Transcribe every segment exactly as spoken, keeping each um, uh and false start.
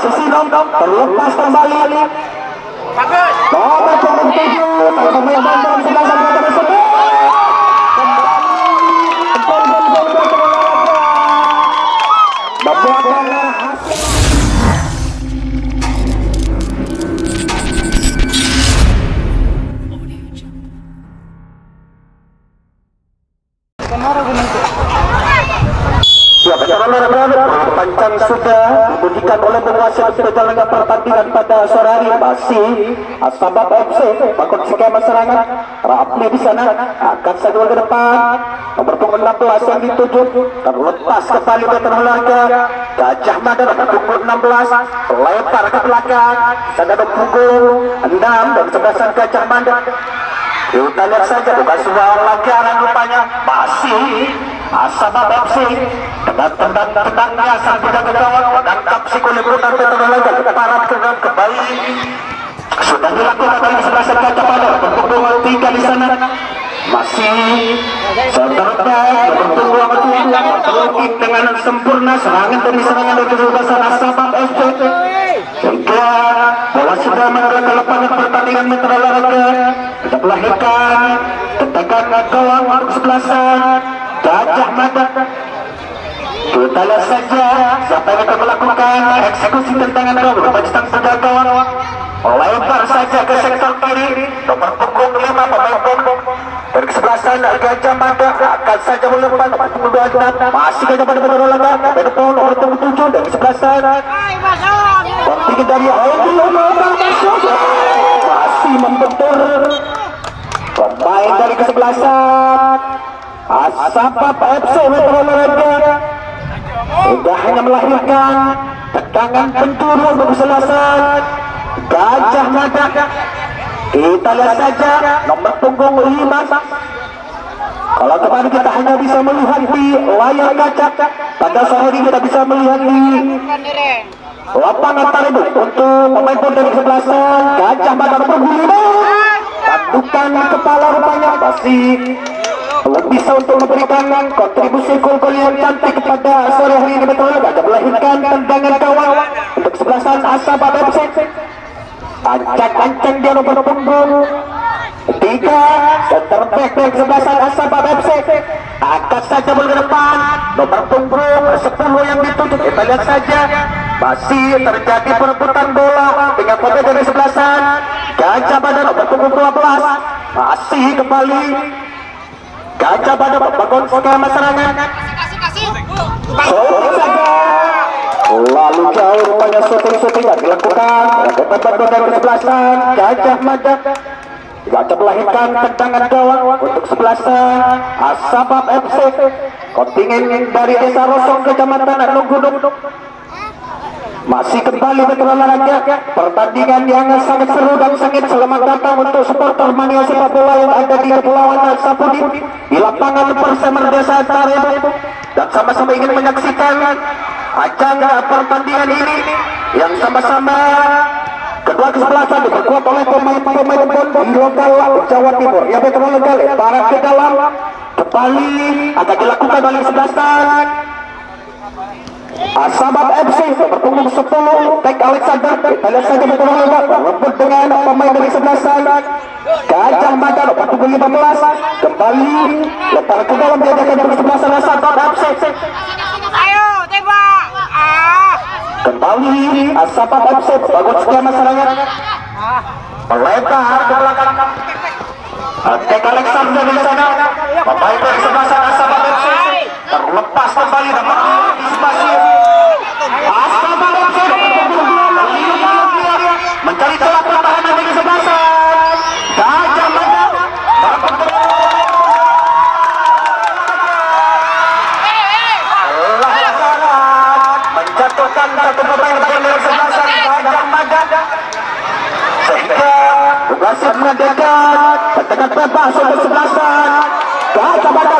Sisi dong, terlepas kembali. Nomor punggung tujuh, pemain Bandung sebelah sana tersebut. Membuahkan hasil. Ya, pancang sudah dibunyikan oleh penguasa perjalanan pertandingan pada sore hari. Masih Asabab F C bakal skema serangan Rapli di sana akan saja ke depan. Nomor punggung enam belas yang dituju terlepas kembali ke terbelakang. Gajah Mada nomor punggung enam belas lebar ke belakang. Sana nomor punggung enam dan sebelah Gajah Mada. Kita lihat saja bukan sebuah pelanggaran rupanya. Masih Asabab F C tendang-tendang-tendangnya sang kuda ke gawang dan kapsi kulit putar terlalu parat kembali sudah dilakukan oleh sebelah Gajah Mada. Punggung tiga di sana masih seterusnya bertunggu bertunggu dengan sempurna serangan demi serangan dari kesebelasan Asabab F C sehingga bola sudah mengarah ke lapangan pertandingan metro olahraga. Kita melahirkan tetekan gawang untuk kesebelasan Gajah Mada. Kita lihat saja siapa yang akan melakukan eksekusi tendangan gawang berpacitang pada gawang. Lebar saja ke sektor kiri nomor punggung lima pemain punggung dari kesebelasan Gajah Mada akan saja melempar nomor punggung dua puluh enam masih Gajah Mada berolahraga pada punggung nomor punggung tujuh dari kesebelasan tinggi dari masih membentur pemain dari kesebelasan Asabab F C berolahraga. Sudah hanya melahirkan tegangan penjuru untuk kesebelasan Gajah Mada. Kita lihat saja nomor punggung lima. Kalau kemarin kita hanya bisa melihat di layar kaca, pada sore ini kita bisa melihat di lapangan tarif untuk pemain pun dari kesebelasan Gajah Mada nomor punggung lima. Tandukan kepala rupanya masih belum bisa untuk memberikan kontribusi gol-gol yang cantik kepada sore hari ini. Betul ada melahirkan tendangan gawang untuk kesebelasan Asabab F C. Ancang-ancang dia nomor punggung tiga center back dari kesebelasan Asabab F C angkat saja bola ke depan nomor punggung sepuluh yang dituju. Kita lihat saja masih terjadi perebutan bola dengan pemain dari kesebelasan Gajah Mada nomor punggung dua belas. Masih kembali Gajah Mada membangun skema serangan. Shooting saja lalu jauh rupanya shooting-shooting yang dilakukan oleh pemain dari kesebelasan Gajah Mada. Gajah melahirkan tendangan gawang untuk kesebelasan Asabab F C. Kontingen dari Desa Rosong Kecamatan Nunggunung masih kembali berolahraga. Pertandingan yang sangat seru dan sangat selamat datang untuk supporter mania sepak bola yang ada di Kepulauan Sapudi di lapangan Persemer Desa Tarebo dan sama-sama ingin menyaksikan ajang pertandingan ini yang sama-sama kedua kesebelasan diperkuat oleh pemain-pemain pon di lokal Jawa Timur yang berolahraga barat ke dalam kembali akan dilakukan oleh kesebelasan Asabab F C nomor punggung sepuluh Tek Alexander. Kita lihat saja berolahraga rebut dengan pemain dari kesebelasan Gajah Mada nomor punggung lima belas kembali lebar ke dalam diadakan dari kesebelasan Asabab F C. Ayo tembak. Ah. Kembali Asabab F C bagus skema serangan melebar ke belakang. Tek Alexander di sana pemain dari kesebelasan Asabab F C terlepas kembali nomor antisipasi Asabab F C mencari celah pertahanan dari kesebelasan Gajah Mada menjatuhkan satu pemain dari kesebelasan Gajah Mada sehingga berhasil mengadakan tendangan bebas untuk kesebelasan Gajah Mada.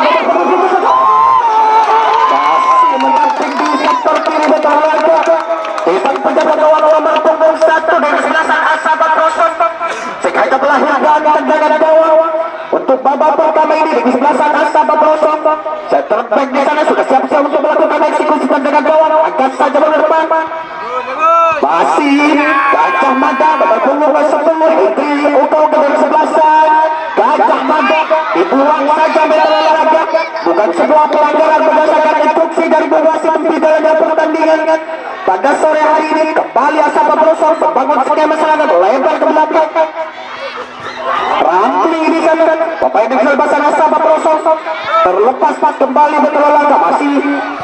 Depan penjaga gawang nomor punggung satu dari kesebelasan Asabab Rosong sehingga melahirkan tendangan gawang untuk babak pertama ini dari kesebelasan Asabab Rosong. Center back di sana sudah siap-siap untuk melakukan eksekusi tendangan gawang. Angkat saja bola depan. masih Gajah Mada nomor punggung sepuluh Hendri Uko ke kesebelasan. Gajah Mada dibuang saja meter olahraga, bukan sebuah pelanggaran berdasarkan instruksi dari wasit pimpinan pertandingan. Pada sore hari ini kembali Asaba Brosol membangun skema serangan lebar ke belakang. Rampling di sana, pemain yang selbasan Asaba Brosol terlepas pas kembali berolahraga, masih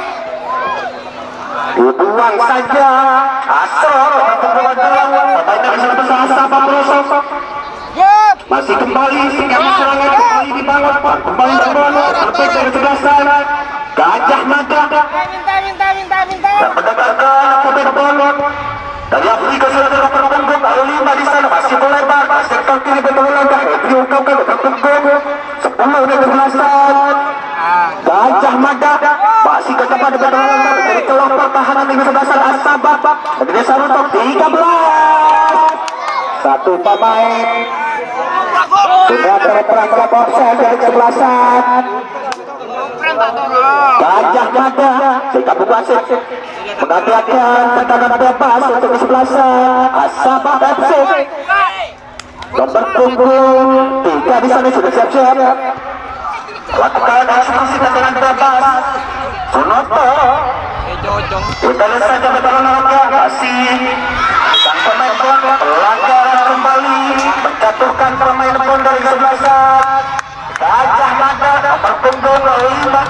dibuang saja. Asor bertemu dengan pemain yang selbasan Asaba Brosol masih kembali skema serangan kembali dibangun, kembali berolahraga terpecah dari sebelah sana. Gajah Mada Minta, minta, minta, minta. yang mendapatkan pemain bola dari Afrika Selatan berpunggung lima di sana, masih melebar sektor kiri berolahraga diungkapkan berpunggung sepuluh dari belasan. Gajah Mada masih Gajah Mada berolahraga dari kelompok pertahanan di sebelasan Asaba dari Sarutok tiga belas. Satu pemain sudah terperangkap offside dari sebelasan. Gajah Mada sikap wasit menandakan tendangan bebas untuk kesebelasan Asaba F C. Nomor punggung tiga di sana sudah siap-siap lakukan eksekusi tendangan bebas. Sunoto kita lihat saja betul olahraga, masih sang pemain bola pelanggaran kembali menjatuhkan pemain bola dari kesebelasan Gajah Mada nomor punggung lima.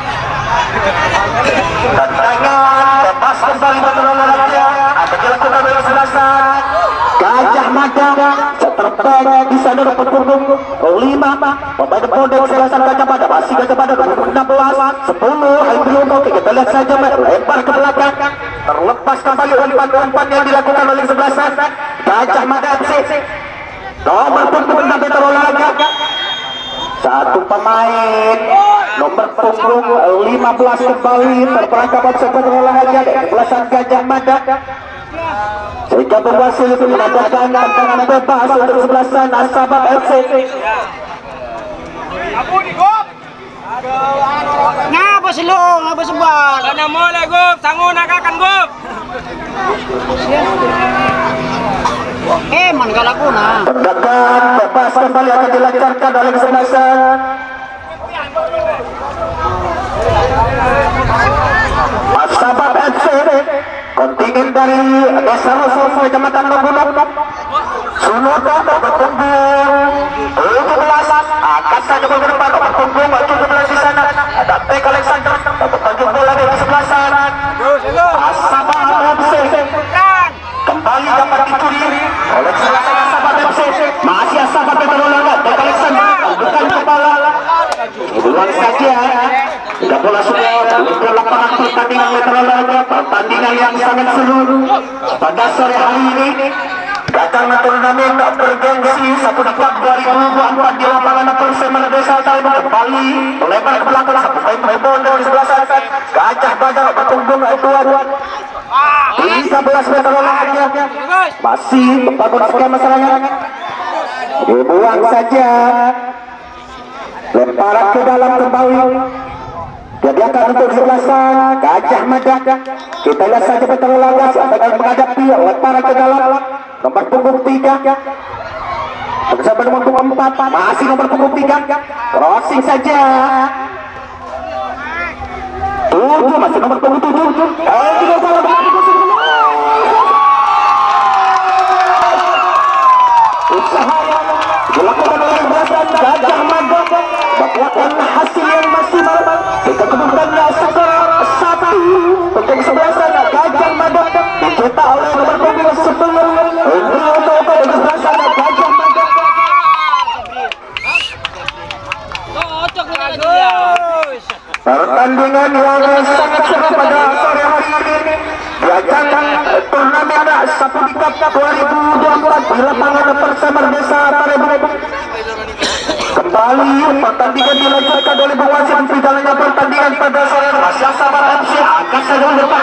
Tendangan bebas kembali berolahraga akan dilakukan oleh sebelasan Gajah Mada. Terbaik di sana nomor punggung lima. Pemain bola dari sebelasan Gajah Mada masih Gajah Mada nomor enam belas sepuluh. Hendriuno kita lihat saja lebar ke belakang, terlepas kembali umpan-umpan yang dilakukan oleh sebelasan Gajah Mada F C. Nomor punggung enam berolahraga. Satu pemain nomor punggung lima belas kembali terperangkap sebagai olahraga dari belasan Gajah Mada, sehingga berhasil mendapatkan tendangan bebas untuk sebelasan Asaba F C. Ngapa sih lo? Ngapa sebar? Kana mo le gop, sango nakakan gop. Eh, man galak ko na. Tendangan bebas kembali akan dilancarkan oleh kesebelasan Asaba F C. Kontingen dari Desa Rososo Kecamatan Lobulung Sunoto berpunggung tujuh belas akan saja berdepan berpunggung tujuh belas di sana. Ada Pek Alexander bertujuh bola dari sebelasan Asaba F C. Kembali dapat dicuri oleh sebelasan Asaba F C. Masih Asaba berolahraga Pek Alexander bukan kepala dibuang saja. Tiga bola sudah untuk lapangan pertandingan olahraga, pertandingan yang sangat seru pada sore hari ini. Datang turnamen bergengsi satu dekat dua ribu dua puluh empat di lapangan Persema Desa Talba kembali melebar ke belakang satu pemain bola di sebelah sana Gajah Mada berpunggung dua dua. tiga belas meter olahraga masih membangun skema serangan, dibuang saja, lemparan ke dalam kembali. Jadi akan untuk sebelasan Gajah Mada. Kita lihat saja betul olahraga siapa yang menghadapi lemparan ke dalam nomor punggung tiga bersama nomor punggung empat, masih nomor punggung tiga crossing saja tujuh, masih nomor punggung tujuh. Eh tidak salah usaha dilakukan oleh sebelasan Gajah Mada membuahkan hasil yang maksimal. Kita kemudiannya skor satu untuk sebelasan Gajah Mada dicetak oleh nomor punggung sepuluh Hendri untuk sebelasan Gajah Mada. Pertandingan yang sangat seru pada sore hari ini di ajang turnamen Sapudi Cup dua ribu dua puluh empat di lapangan Persema Desa Parebu. Kembali pertandingan dilanjutkan oleh wasit berjalannya pertandingan pada sore hari. Masih Asaba F C akan saja berdepan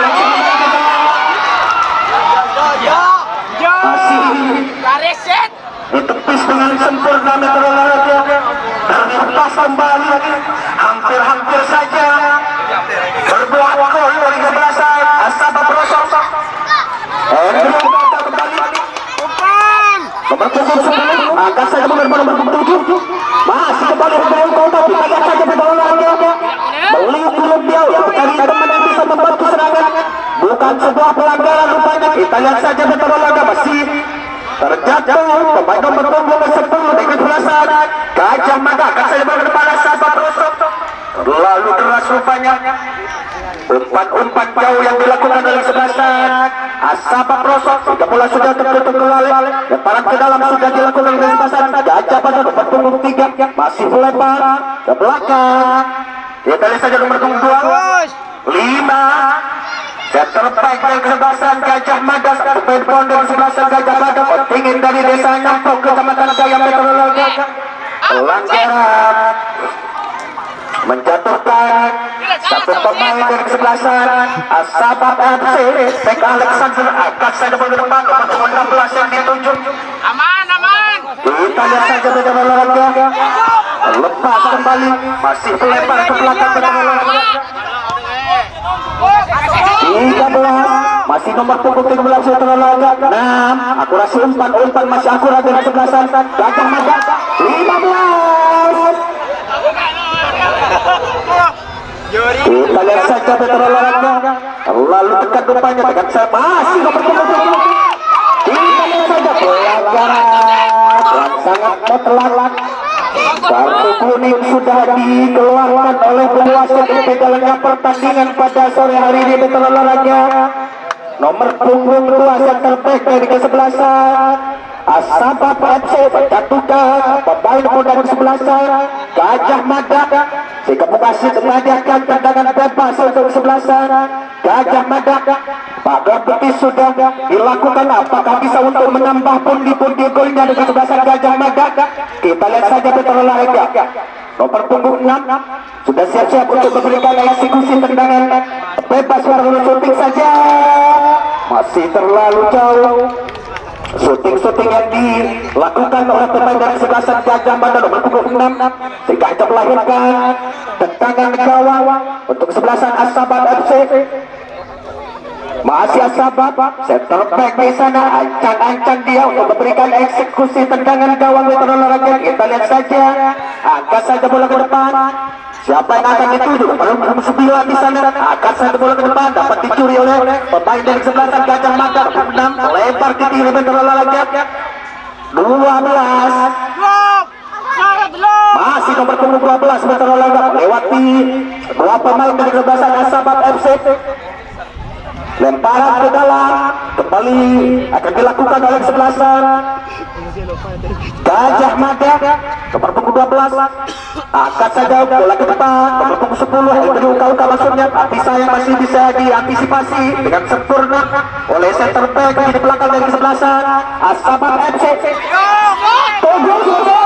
masih ditepis dengan sempurna meter olahraga, terlepas kembali hampir-hampir saja berbuah gol dari kebelasan Asaba Brosol. Andrew kembali. Umpan. Nomor punggung sepuluh, angkat saja nomor nomor tujuh. Masih kembali bermain kota, kita lihat saja berbola lagi. Beliau belum dia, cari teman yang bisa membantu serangan. Bukan sebuah pelanggaran rupanya. Kita lihat saja berbola lagi masih terjatuh. Pemain nomor punggung sepuluh dengan belasan. Gajah Mada akan saja berdepan sahabat Rosok. Lalu deras rupanya. Umpan-umpan jauh yang dilakukan oleh sebelasan Asabab Rosok. Tiga bola sudah tertutup kembali. Lemparan ke dalam sudah dilakukan oleh sebelasan Gajah Mada nomor punggung tiga masih melempar ke belakang. Kita lihat saja nomor punggung dua lima. Center back dari kesebelasan Gajah Mada. Satu poin pound dari kesebelasan Gajah Mada. Pentingin dari desa Nyampok Kecamatan Gaya Meteorologi. Pelanggaran menjatuhkan satu pemain dari kesebelasan Asabab F C. Back Alexander akan saja ke depan nomor punggung enam belas yang ditunjuk. Aman, aman. Kita lihat saja beda olahraga. Lepas kembali masih melempar ke belakang beda olahraga. tiga belas masih nomor punggung tiga belas beda olahraga. enam akurasi umpan-umpan masih akurat dari kesebelasan Gajah Mada. lima belas kita lihat saja beda olahraga. Lalu dekat rupanya dengan saya masih nomor punggung tiga belas. Kita lihat saja pelanggaran yang sangat mutlak. Kartu kuning sudah dikeluarkan oleh wasit untuk jalannya pertandingan pada sore hari ini betul olahraga. Nomor punggung dua center back dari kesebelasan Asabab F C menjatuhkan pemain muda kesebelasan Gajah Mada. Jika Bekasi mengadakan tendangan bebas untuk kesebelasan Gajah Mada. Pada betis sudah dilakukan, apakah bisa untuk menambah pundi-pundi golnya dengan kesebelasan Gajah Mada? Kita lihat saja betul olahraga. Nomor punggung enam sudah siap-siap untuk memberikan eksekusi tendangan bebas baru syuting saja. Masih terlalu jauh. Syuting-syuting yang dilakukan oleh pemain dari kesebelasan Gajah Mada nomor punggung enam sehingga hanya melahirkan tendangan gawang untuk kesebelasan Asabab F C. Masih Asabab center back di sana, ancang-ancang dia untuk memberikan eksekusi tendangan gawang betul olahraga. Kita lihat saja, angkat saja bola ke depan. Siapa yang akan dituju? Nomor sembilan di sana, angkat saja bola ke depan, dapat dicuri oleh pemain dari kesebelasan Gajah Mada. enam lebar ke kiri betul olahraga. dua belas masih nomor punggung dua belas betul olahraga melewati dua pemain dari kesebelasan Asabab F C. Lemparan ke dalam kembali akan dilakukan oleh kesebelasan Gajah Mada nomor punggung dua belas. Angkat saja bola ke depan nomor punggung sepuluh Andrew Kauka maksudnya, tapi sayang masih bisa diantisipasi dengan sempurna oleh center back di belakang dari kesebelasan Asabab F C. Tunggu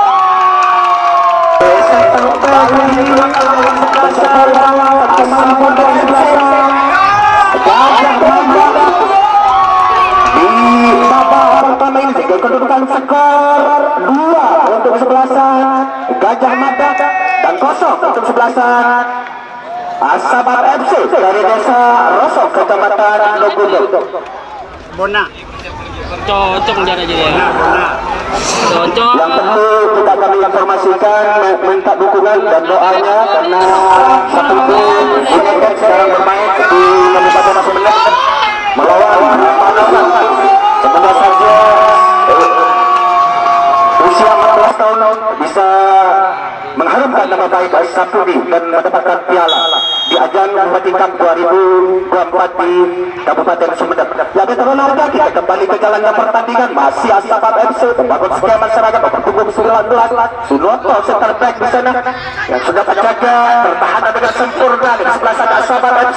center back di belakang dari kesebelasan Asabab F C. Gajah Mada di babak pertama ini sehingga kedudukan skor dua untuk kesebelasan Gajah Mada dan kosong untuk kesebelasan Asabab F C dari desa Rosok Kecamatan Nogondo. Bona. Cocok dia aja dia. Cocok. Yang perlu kita kami informasikan, minta dukungan dan doanya karena satu tim United sekarang bermain di Kabupaten Sumeneb melawan Panasan. Semoga saja usia empat belas tahun bisa mengharumkan nama baik Sapudi dan mendapatkan piala di ajang Bupati Cup dua ribu dua puluh empat di Kabupaten Sumeneb. Ya betul olahraga, kita kembali ke jalan pertandingan. Masih Asabab F C membangun skema serangan nomor punggung sembilan belas Sunoto center back di sana yang sudah terjaga pertahanan dengan sempurna di sebelah sana Asabab F C.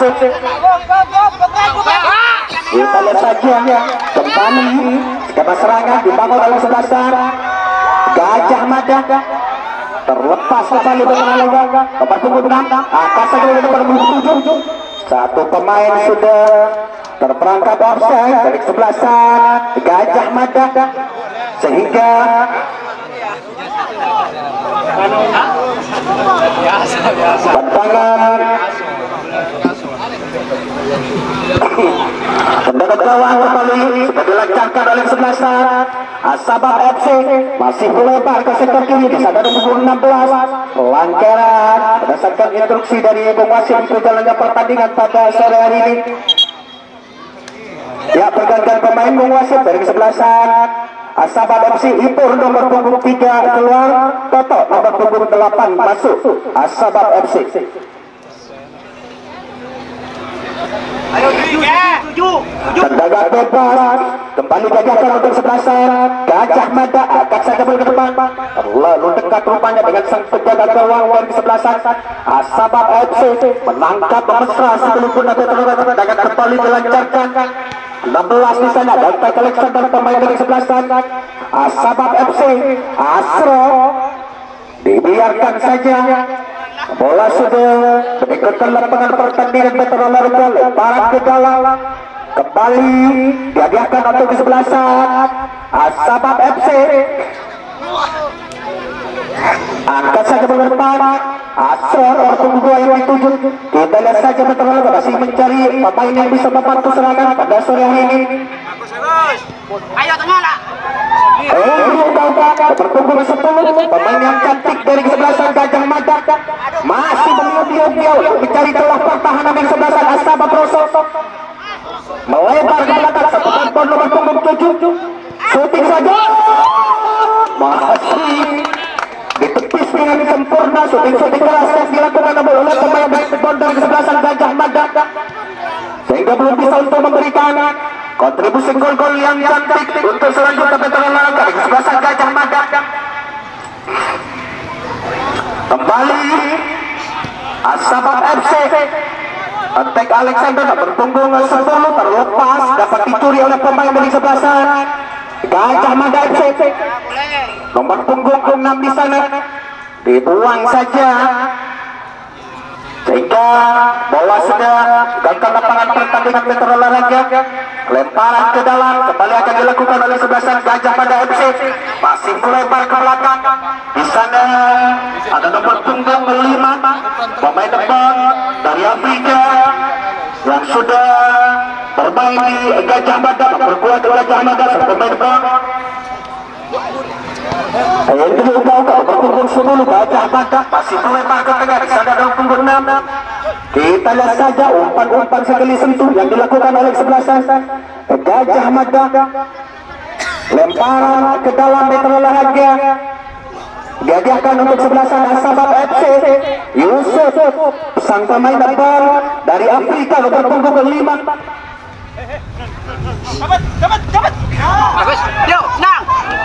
Kita lihat saja kembali skema serangan dibangun oleh sebelah sana Gajah Mada. Terlepas kembali dengan olahraga nomor punggung enam akan saja nomor punggung tujuh. Satu pemain sudah terperangkap offside dari kesebelasan Gajah Mada sehingga tendangan Tendangan gawang kembali sudah dilancarkan oleh sebelah sana. Asabab F C masih melebar ke sektor kiri di sana nomor enam belas. Pelanggaran berdasarkan instruksi dari Bung Wasit berjalannya pertandingan pada sore hari ini. Ya, pergantian pemain Bung Wasit dari kesebelasan Asabab F C. Ipur nomor punggung tiga keluar, Toto nomor punggung delapan masuk Asabab F C. Ayo tujuh, tujuh, tujuh. Tendangan bebas kembali gagakan untuk sebelah sana. Gajah Mada akan saja ke depan, lalu dekat rupanya dengan sang penjaga gawang dari sebelah sana. Asabab F C menangkap mesra sekalipun ada tendangan kembali dilancarkan. enam belas di sana dan Pak Alexander pemain dari sebelah sana. Asabab F C Asro dibiarkan saja. Bola sudah berikutkan lapangan pertandingan Metro Larga, lemparan ke dalam kembali dihadiahkan untuk di sebelah sana. Asabab F C angkat saja ke depan. Asro nomor punggung dua yang dituju. Kita lihat saja Metro Larga masih mencari pemain yang bisa membantu serangan pada sore hari ini. Ayo tengah lah. Oh, berpunggung sepuluh pemain yang cantik dari kesebelasan Gajah Mada masih beliau-beliau mencari celah pertahanan dari kesebelasan Asabab Rosso melebar ke belakang satu pon nomor punggung tujuh. Shooting saja masih ditepis dengan sempurna. Shooting-shooting keras yang dilakukan oleh pemain basketball dari kesebelasan Gajah Mada sehingga belum bisa untuk memberikan kontribusi gol-gol yang cantik untuk selanjutnya Metro Larga di kesebelasan Gajah Mada. Kembali Asabab F C attack Alexander berpunggung sepuluh terlepas dapat dicuri oleh pemain dari sebelah sana Gajah Mada F C. Nomor punggung enam di sana dibuang saja sehingga bola sudah gagal lapangan pertandingan Metro Larga. Lemparan ke dalam kembali akan dilakukan oleh sebelah Gajah Mada F C, masih melebar ke belakang. Di sana ada nomor punggung lima pemain depan dari Afrika yang sudah bermain di Gajah Mada, berkuat di Gajah Mada pemain depan. Yang kedua berpunggung sepuluh Gajah Mada masih melebar ke tengah. Di sana ada punggung enam. Kita lihat saja umpan-umpan sekali sentuh yang dilakukan oleh sebelah sana Gajah Mada. Lemparan ke dalam Metro Larga diadiahkan untuk sebelah sana Asabab F C. Yusuf sang pemain depan dari Afrika nomor punggung kelima. Dapat, dapat, dapat. Bagus, yuk, senang.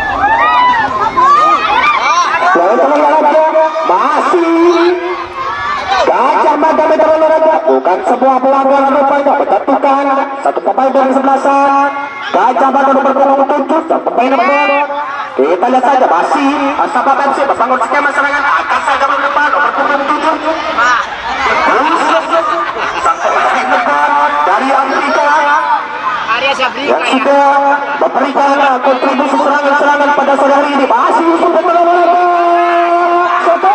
Masih Gajah Mada Metro Larga bukan sebuah pelanggaran rupanya, menjatuhkan satu pemain dari sebelah sana Gajah Mada nomor punggung tujuh satu pemain depan. Kita lihat saja masih Asabab F C membangun skema serangan akan saja ke depan nomor punggung tujuh. Sang pemain depan dari Amerika yang sudah memberikan kontribusi serangan-serangan pada sore hari ini. Masih Yusuf Metro Larga Soto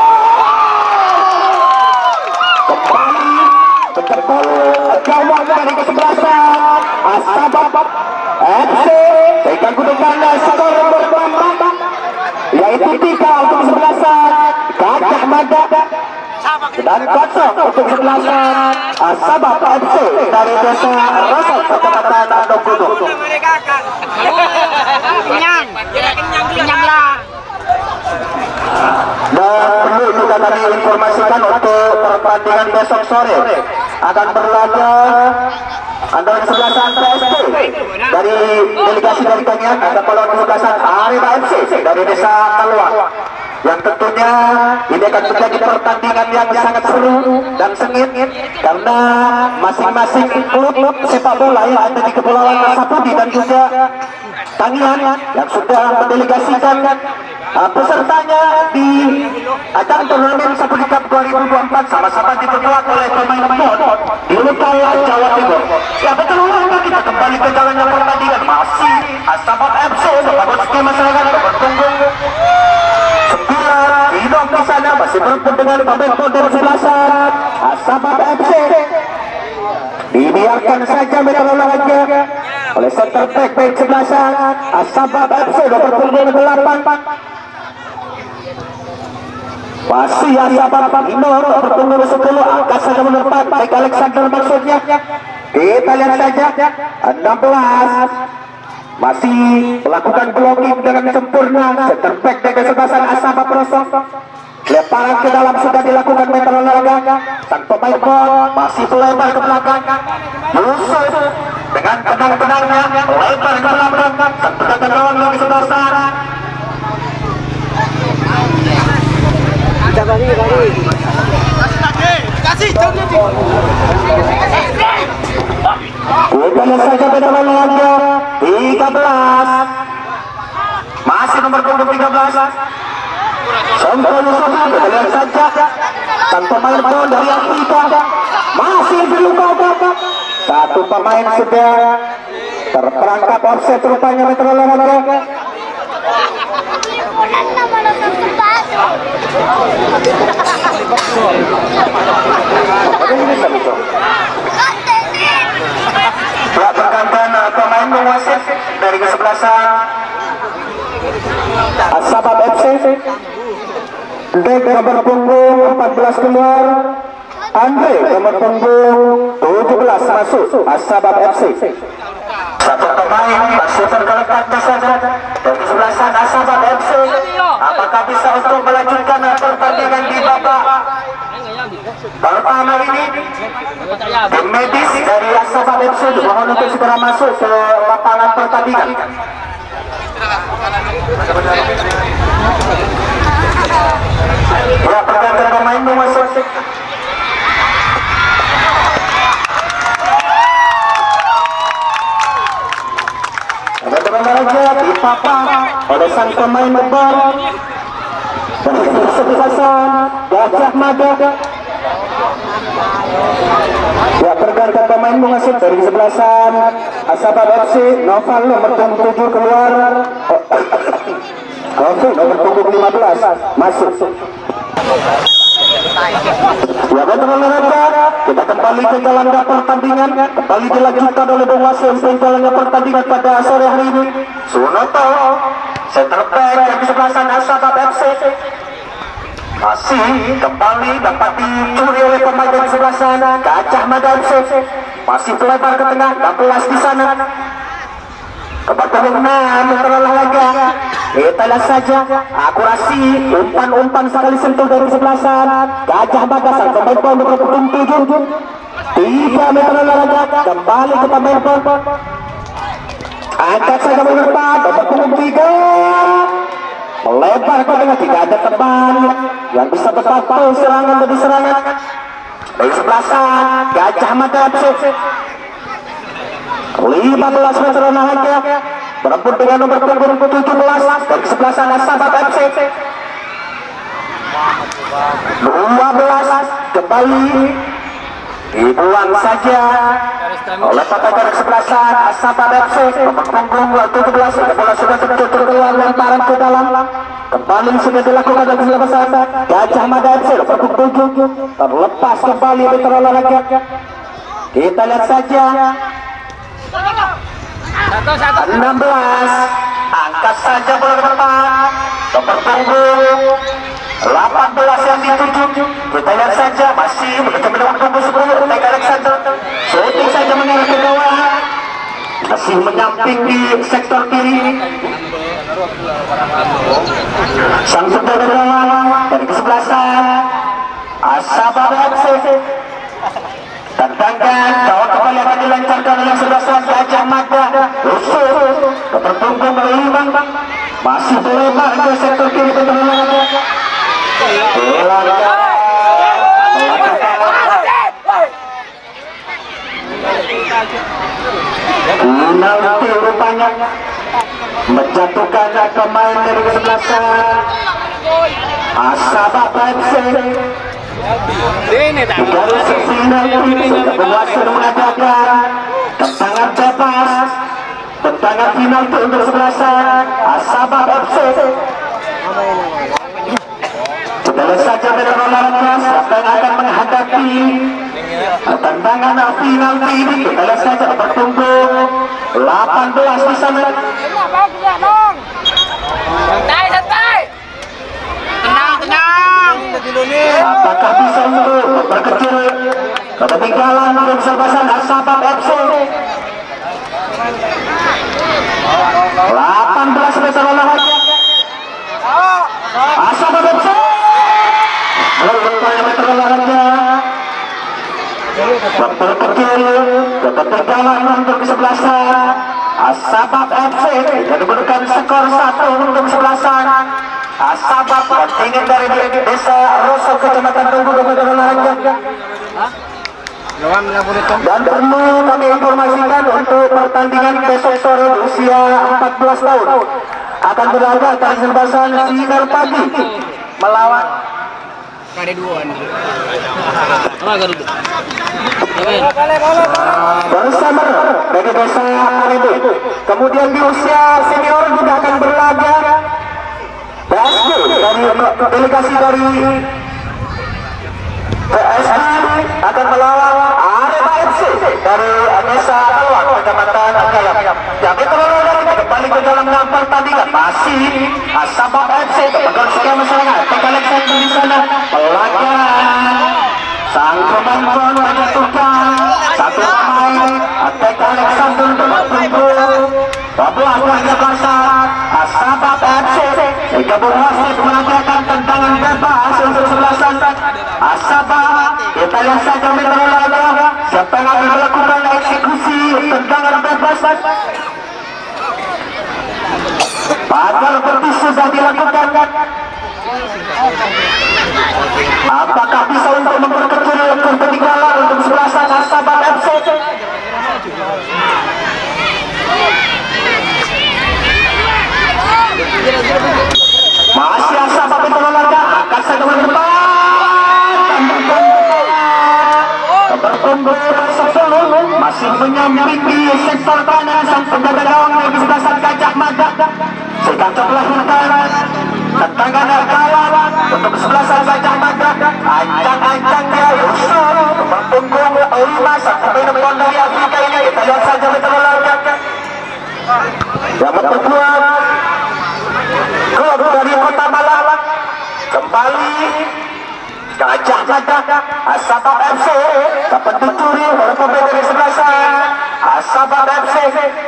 kembali bertepul gawang dari kesebelasan Asabab F C sehingga gunakan skor bertambah yaitu tiga untuk kesebelasan Gajah Mada dan kosong untuk kesebelasan Asabab F C dari desa Rosok Kecamatan Dogodo. Kenyang, kenyang lah. Dan perlu juga kami informasikan untuk pertandingan besok sore akan berlaga antara kesebelasan P S P dari delegasi dari Kanyan ada pelawan kesebelasan Arema F C dari desa Kaluang, yang tentunya ini akan menjadi pertandingan yang sangat seru dan sengit karena masing-masing klub sepak bola yang ada di Kepulauan Sapudi dan juga Kanyan yang sudah mendelegasikan uh, pesertanya di acara turnamen Sapudi Cup dua ribu dua puluh empat sama-sama diperkuat oleh pemain pon di Lutai Jawa Timur. Ya betul, kita kembali ke jalannya pertandingan. Masih Asabab F C membangun skema serangan berpunggung sembilan. Hidung di sana masih beremput dengan pemain pon dari sebelah sana Asabab F C. Di saja meter olahraga oleh center back back sebelah sana Asabab F C nomor punggung delapan. Masih Asabab Ino nomor punggung sepuluh angkat saja menempat baik Alexander maksudnya. Kita lihat saja enam belas masih melakukan blocking dengan sempurna center back back sebelah sana Asabab Rosok. Lemparan ke dalam sudah dilakukan meter olahraga. Sang pemain ball masih melebar ke belakang. Musuh dengan tenang-tenangnya melebar ke belakang. Sang penjaga gawang dari sebelah sana. Kasih, jangan Kita saja meter olahraga tiga belas. Masih nomor punggung tiga belas. Sampai Yusufi kita lihat saja sang pemain bola dari Afrika masih berluka. Satu pemain sudah terperangkap offset rupanya meter olahraga. Ya, bergantian pemain menguasai dari kesebelasan Asabab F C. Back nomor punggung empat belas keluar, Andre nomor punggung tujuh belas masuk Asabab F C. Satu pemain masih tergeletak saja dari sebelah sana Asabab F C. Apakah bisa untuk melanjutkan pertandingan di babak pertama ini? Tim medis dari Asabab F C dimohon untuk segera masuk ke lapangan pertandingan. Ya, pergantian pemain masuk. Ada olahraga dipapang oleh sang pemain bebal dari kesebelasan Gajah Mada. Ya, pergantian pemain masuk dari kesebelasan Asabab F C. Noval nomor tujuh keluar. Oke, nomor punggung lima belas masuk. Ya, betul olahraga. Kita kembali ke jalan pertandingan. Kembali dilanjutkan oleh Bung Wasim jalannya pertandingan pada sore hari ini. Sunoto, center back dari sebelah sana Asabab F C. Masih kembali dapat dicuri oleh pemain dari sebelah sana Gajah Mada F C. Masih melebar ke tengah, enam belas di sana. Kepada enam meter olahraga. Kita lihat saja akurasi umpan-umpan sekali sentuh dari sebelah sana Gajah Mada sang pemain ball nomor punggung tujuh. Tiga meter olahraga kembali ke pemain ball. Angkat saja menerpat nomor punggung tiga. Melebar ke tengah, tidak ada teman yang bisa bertampil serangan demi serangan dari sebelah sana Gajah Mada F C. lima belas meter olahraga berebut dengan nomor punggung tujuh belas dari sebelah sana Asabab F C. dua belas kembali dibuang saja oleh pemain dari sebelah sana Asabab F C. Nomor punggung tujuh belas bola sudah terjatuh keluar, lemparan ke dalam kembali sudah dilakukan dari sebelah sana Gajah Mada F C. Nomor punggung tujuh terlepas kembali meter olahraga. Kita lihat saja enam belas angkat saja bola ke depan nomor punggung delapan belas yang dituju. Kita lihat saja masih mencoba dengan punggung sepuluh Tega Alexander shooting saja mengarah ke bawah, masih menyamping di sektor kiri. Sang penjaga gawang dari kesebelasan Asabab F C. Tendangan gawang kembali akan dilancarkan oleh sebelah sana Gajah Mada. Usul berpunggung lima masih melebar ke sektor kiri berolahraga. Nanti rupanya menjatuhkan pemain dari sebelah sana Asabab F C. Dari sisi ini sudah berhasil mengadakan tendangan bebas, tendangan final untuk sebelah sana Asabab F C. Kita lihat saja medan olahraga siapa yang akan menghadapi Tendangan final ini kita lihat saja bertunggu delapan belas di sana. Santai, santai. Tenang, tenang. Apakah bisa untuk berkecil ketinggalan untuk serbasan Asabab F C? delapan belas meter olahraga Asabab F C. delapan meter olahraga berkecil ketinggalan untuk kesebelasan Asabab F C yang diberikan skor satu untuk kesebelasan Asabab ingin dari desa Rosok kecamatan Tunggu meter olahraga. Dan perlu kami informasikan untuk pertandingan besok sore usia empat belas tahun akan berlaga antara serbasan Sinar Pagi melawan Ada dua nih. Apa Garut? bersama dari desa Karibu. Kemudian di usia senior juga akan berlaga P S G dari delegasi dari P S G akan melawan Arema F C dari desa Alwak kecamatan Agayam. Yang itu kembali ke dalam pertandingan masih Asabab F C pegang skema serangan Tegalek di sana pelagaran sang pemain menjatuhkan satu pemain Atek Alexander bertunggu sebelas lagi pasar Asabab F C sehingga berhasil mengadakan tendangan bebas untuk sebelasan Asabab. Kita lihat saja meter olahraga siapa yang akan melakukan eksekusi tendangan bebas. Pagar putih sudah dilakukan. Apakah bisa untuk memperkecil ketinggalan untuk sebelasan Asabab F C? Masih Asabab itu olahraga akan saja ke depan. Bertunggu sepuluh masih menyampingi sektor kanan sang penjaga gawang dari sebelasan Gajah Mada. Sekarang telah kanan tendangan kawan untuk sebelasan Gajah Mada. Ancang-ancang dia usul bertunggu lima sang pemain pemain dari Afrika ini. Kita lihat saja betul olahraga yang bertujuan klub dari Kota Malang kembali Gajah Mada Asabab F C dapat dicuri oleh pemain dari sebelasan Asabab F C.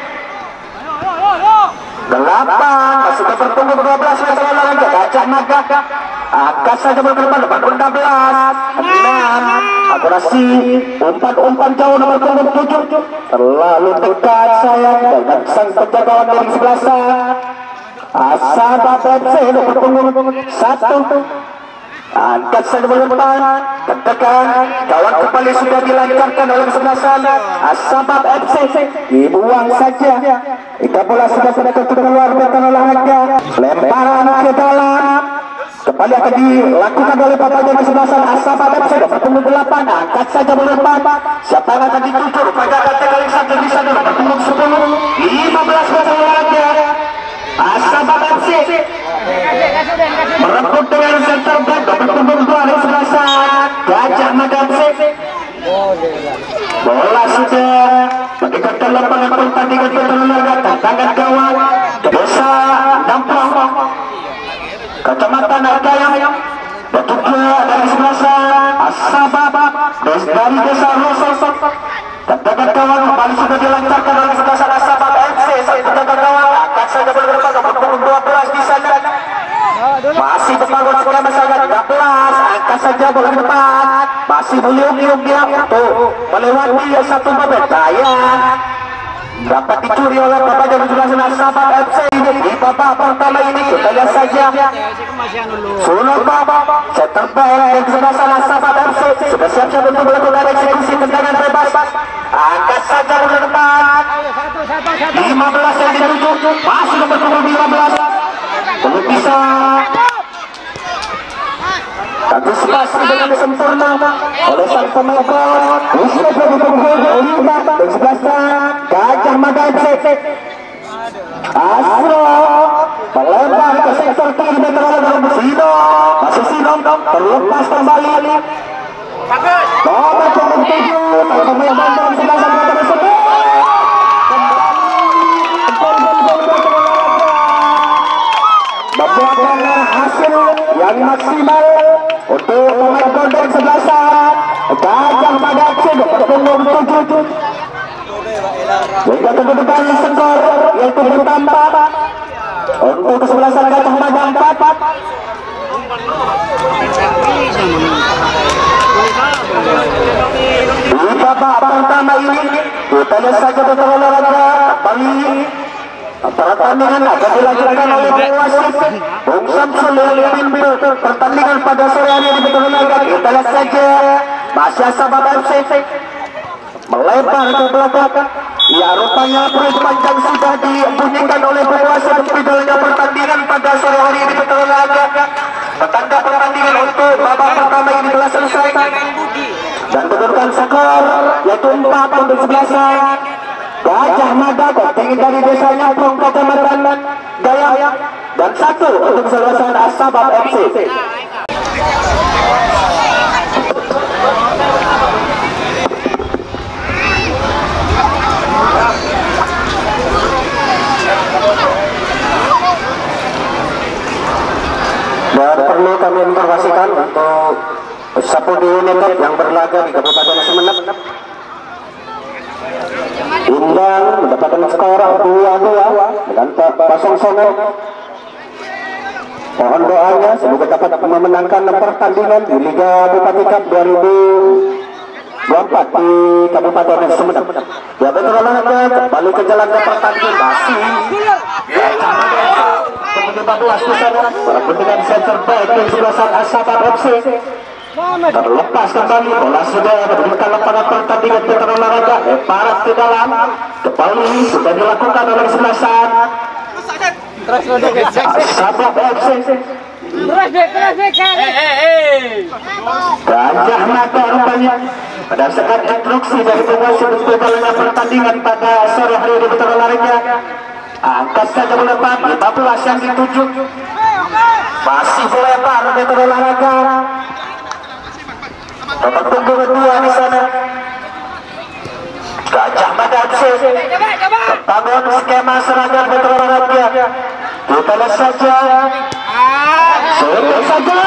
Delapan masih bertunggu dua belas meter olahraga Gajah Mada akan saja berdepan depan enam belas enam akurasi umpan-umpan jauh nomor punggung tujuh terlalu dekat sayang dengan sang penjagawan dari sebelasan Asabab F C nomor punggung satu. Angkat saja berdepan tekan kawan kembali sudah dilancarkan oleh sebelasan Asabab F C dibuang saja. Ika bola sudah sudah keluar meter olahraga lemparan ke dalam kembali akan dilakukan oleh pemain sebelasan Asabab F C bertemu delapan. Angkat saja berdepan siapa yang akan dituju pada kata Alexander di sana bertemu sepuluh lima belas meter olahraga Asabab F C merebut dengan center back bertemu dua dari sebelasan Gajah Mada F C. Bola sudah bagi ke lapangan pertandingan olahraga tantangan gawang desa Dampong kecamatan Agayam bertujuan dari sebelasan Asabab dari desa Rosok. Tendangan gawang kembali sudah dilancarkan oleh sebelasan Asabab F C. Tendangan gawang akan saja berdepan bertemu dua belas di sana. Masih berbangun skema sangat tiga belas. Angkat saja bola depan. Masih meliuk-liuk dia untuk melewati satu pemain daya. Dapat dicuri oleh pemain dari sebelasan Asabab F C di babak pertama ini. Kita lihat saja Sulung Baba center back dari sebelasan Asabab F C sudah siap-siap untuk melakukan eksekusi tendangan bebas. Angkat saja bola depan. lima belas yang dituju masih nomor lima belas. Belum bisa antisipasi dengan sempurna oleh sang pemain gol. Usia dua puluh lima dan sebelasan Gajah Mada F C. Asro melempar ke sektor kiri meter oleh Sino. Masih Sino terlepas kembali. Nomor punggung tujuh pemain Bandung sebelah sana tersebut membuahkan hasil yang maksimal untuk pemain Bandung sebelah sana. Gajah Mada F C berpunggung tujuh hingga kedudukan skor yaitu bertambah untuk kesebelasan Gajah Mada empat. Di babak pertama ini kita lihat saja betul olahraga kembali pertandingan akan dilanjutkan oleh wasit Bung Samsul yang memimpin pertandingan pada sore hari ini betul olahraga. Kita lihat saja masih Asabab F C melebar ke belakang. Ya, rupanya perut panjang sudah dibunyikan oleh wasit di dalam pertandingan pada sore hari ini betul olahraga. Petanda pertandingan untuk babak pertama ini telah selesai dan kedudukan skor yaitu empat untuk sebelas. Gajah Mada kontingen dari desa Nyaplong Kecamatan Gaya dan satu untuk kesebelasan Asabab F C. Dan perlu kami informasikan untuk Sapudi United yang berlaga di Kabupaten Sumeneb, Indang mendapatkan skor dua dua dengan pasang songo. Mohon doanya semoga dapat memenangkan pertandingan di Liga Bupati Cup dua ribu dua puluh empat di Kabupaten Sumeneb. Ya betul olahraga kembali ke jalan ke pertandingan masih empat belas besar pertandingan center back di sebelah sana Asabab F C terlepas kembali bola sudah diberikan lapangan pertandingan betul olahraga parat ke dalam kembali sudah dilakukan oleh sebelah sana Asabab F C. Gajah Mada rupanya berdasarkan instruksi dari penguasa berjalannya pertandingan pada sore hari ini betul olahraga angkat saja melebar lima belas yang dituju masih melebar betul olahraga nomor punggung kedua di sana Gajah Mada F C bangun skema serangan betul olahraga. Kita lihat saja sudah saja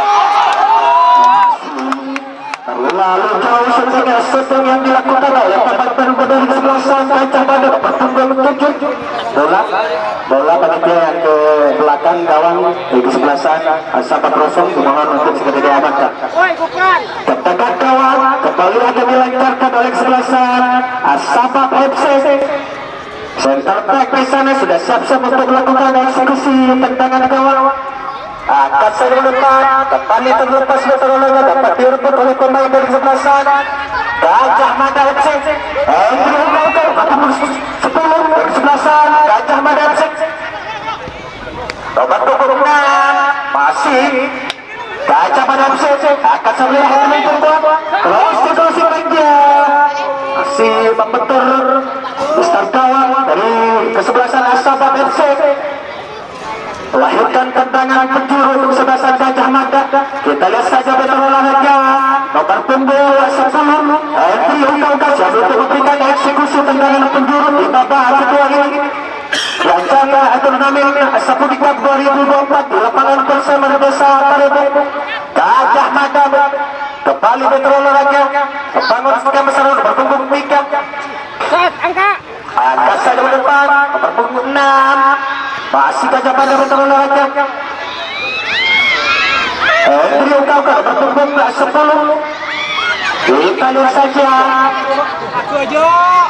terlalu jauh saja setting yang dilakukan oleh pemain Bandung dari sebelah sana Gajah Mada berpunggung tujuh. Bola bola panitia yang ke belakang gawang di sebelah sana Asabab kosong dimohon untuk segera diamankan. Ketekan gawang kembali akan dilancarkan oleh sebelah sana Asabab F C. Center back di sana sudah siap-siap untuk melakukan eksekusi tendangan gawang. Angkat saja depan, kembali terlepas betul olahraga dapat direbut oleh pemain dari sebelah sana Gajah Mada F C. sepuluh dari sebelah sana Gajah Mada F C. Nomor punggung enam masih Gajah Mada F C. Angkat saja yang membuat cross to crossing dia masih membentur besar gawang dari kesebelasan Asabab F C. Melahirkan tendangan penjuru untuk kesebelasan Gajah Mada. Kita lihat saja betul olahraga nomor punggung sepuluh Henry Uka siap untuk memberikan eksekusi tendangan penjuru di babak kedua ini. Rancangan turnamen Sapudi Cup dua ribu dua puluh empat di lapangan bersama Desa Parebu. Gajah Mada kembali betul olahraga membangun skema serangan berpunggung tiga. Set, angka. Angkat saja ke depan nomor punggung enam masih Gajah Mada betul olahraga. Henry Uka nomor punggung sepuluh. Kita lihat saja Aku aja.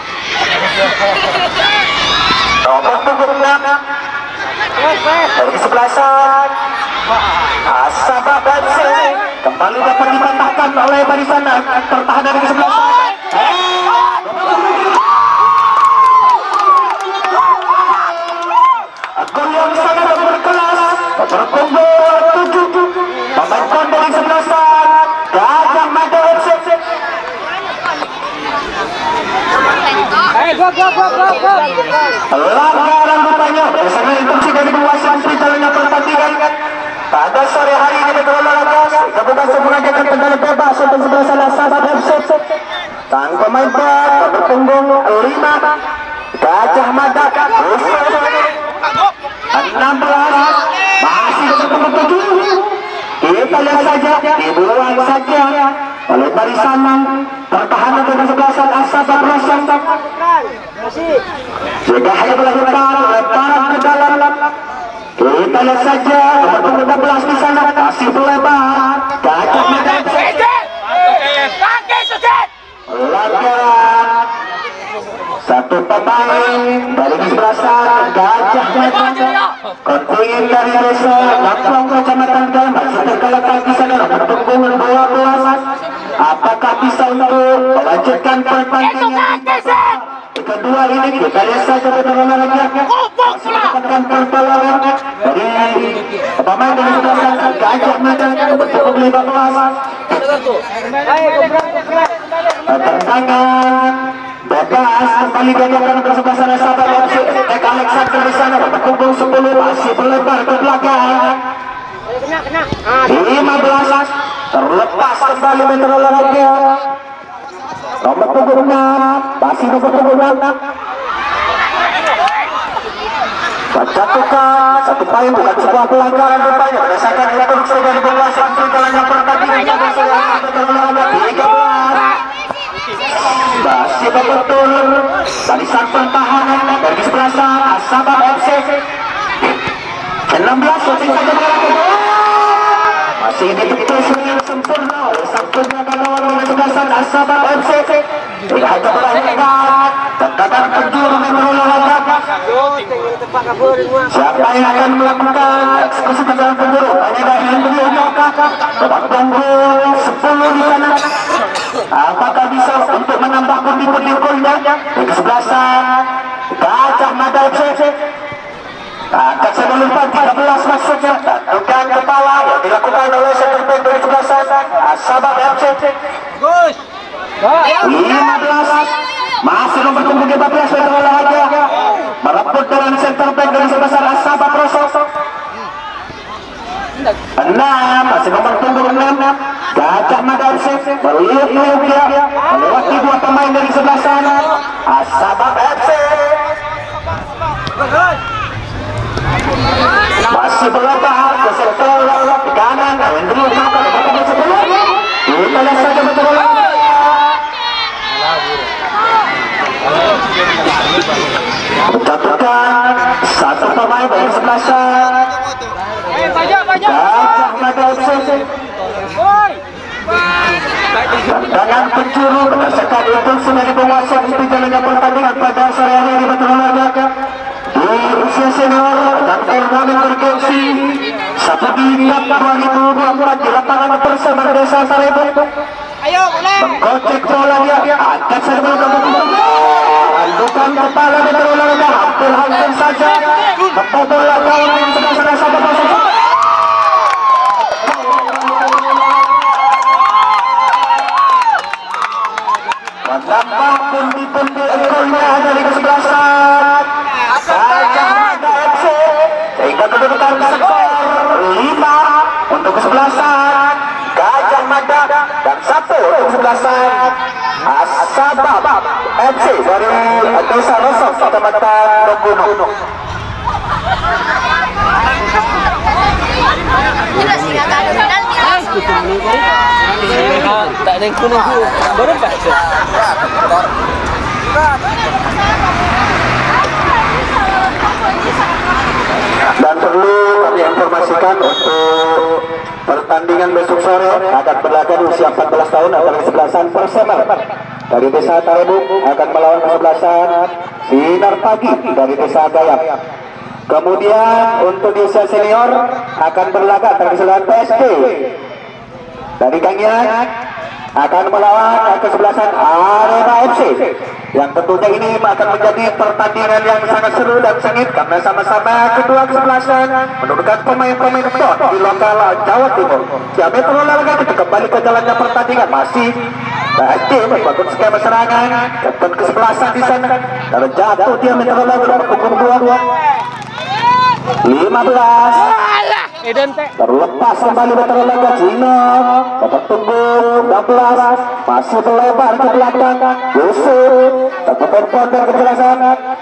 nomor punggung enam dari sebelah sana Asabab F C kembali dapat dipatahkan oleh barisan pertahanan dari sebelah sana. Gol yang sangat berkelas berpunggung tujuh pemain dari sebelah sana Gajah Mada F C. Eh, go go go go go. Pelanggaran rupanya berdasarkan instruksi dari penguasa berjalannya pertandingan pada sore hari ini betul olahraga. Gabungan semua akan tendangan bebas untuk sebelah sana Asabab F C. sang pemain berpunggung lima Gajah Mada enam belas masih berpunggung tujuh. Kita lihat saja dibuang saja oleh barisan pertahanan dari kesebelasan Asaba Rosong. Sudah hanya melakukan lemparan ke dalam. Kita lihat saja nomor tiga belas di sana kasih melebar Gajah Mada. Pelanggaran satu pemain dari kesebelasan Gajah Mada kontingen dari desa Lampung Kecamatan Galma masih tergalakan di sana nomor punggung dua belas. Apakah bisa untuk melanjutkan pertandingan kedua ini? Kita lihat saja pertandingan lagi mendapatkan pertolongan dari pemain dari kesebelasan Gajah Mada nomor punggung lima belas. Tentangan bebas kembali dilakukan ke sebelah sana sahabat F C. Eka Alexander di sana berpunggung sepuluh masih berlebar ke belakang. lima belas terlepas kembali meteorologi nomor punggung enam masih nomor punggung enam. Menjatuhkan satu poin bukan sebuah pelanggaran rupanya berdasarkan instruksi dari penguasa perjalanan pertandingan tiga belas. Masih betul dari sang pertahanan dari kesebelasan Asaba F C. enam belas shooting saja masih ditutup dengan sempurna oleh sang penjaga gawang dari kesebelasan Asaba F C. Tidak hanya melahirkan tekanan penjuru meteorologi. Siapa yang akan melakukan eksekusi tekanan penjuru? Hanya dari beliau babak punggung sepuluh di sana. Apakah bisa untuk menambah pundi-pundi golnya di kesebelasan Gajah Mada F C? Akan sebelum tiga belas maksudnya tentukan kepala yang dilakukan oleh center back dari kesebelasan Asaba F C. lima belas masih nomor punggung lima belas meteorologi merebut dengan center back dari kesebelasan Asaba Rosong. enam masih nomor punggung enam Gajah Mada F C meliuk-liuk dia melewati dua pemain dari sebelah sana Asaba F C. Masih berlebar ke sektor kanan Andrew Kakak dapat sepuluh. Kita lihat saja betul. Menjatuhkan satu pemain dari sebelah sana Gajah Mada F C. Dengan penjuru berdasarkan instruksi dari penguasa di jalannya pertandingan pada sore hari ini meteorologi di usia senior dan turnamen bergengsi Sapudi Cup dua ribu dua puluh empat di lapangan Persema Desa Sarebu. Menggocek bola dia angkat serba bukan kepala meteorologi hampir-hampir saja membobol gawang yang sedang-sedang saja masuk. Menambah pundi-pundi ekornya dari kesebelasan Gajah Mada F C sehingga kedudukan skor lima untuk kesebelasan Gajah Mada dan satu untuk kesebelasan Asaba F C dari Desa Rosong Kecamatan Gunung. Tak ada yang kuning tu baru pas. Dan perlu kami informasikan untuk pertandingan besok sore akan berlaga di usia empat belas tahun antara kesebelasan Persema dari Desa Tarebu akan melawan kesebelasan Sinar Pagi dari Desa Gayam. Kemudian untuk di usia senior akan berlaga antara kesebelasan P S D dari Kangian akan melawan kesebelasan Arema F C. Yang tentunya ini akan menjadi pertandingan yang sangat seru dan sengit karena sama-sama kedua kesebelasan menurunkan pemain-pemain top di lokal Jawa Timur. Ya, meteorologi kita kembali ke jalannya pertandingan masih P S D membangun skema serangan. Kapten kesebelasan di sana kalau jatuh dia meteorologi berpukul dua dua lima belas. Eden teh. Terlepas kembali veteran laga Cina. Dapat tunggu enam belas. Masih melebar ke belakang. Yusuf. Satu poin dan kejelasan.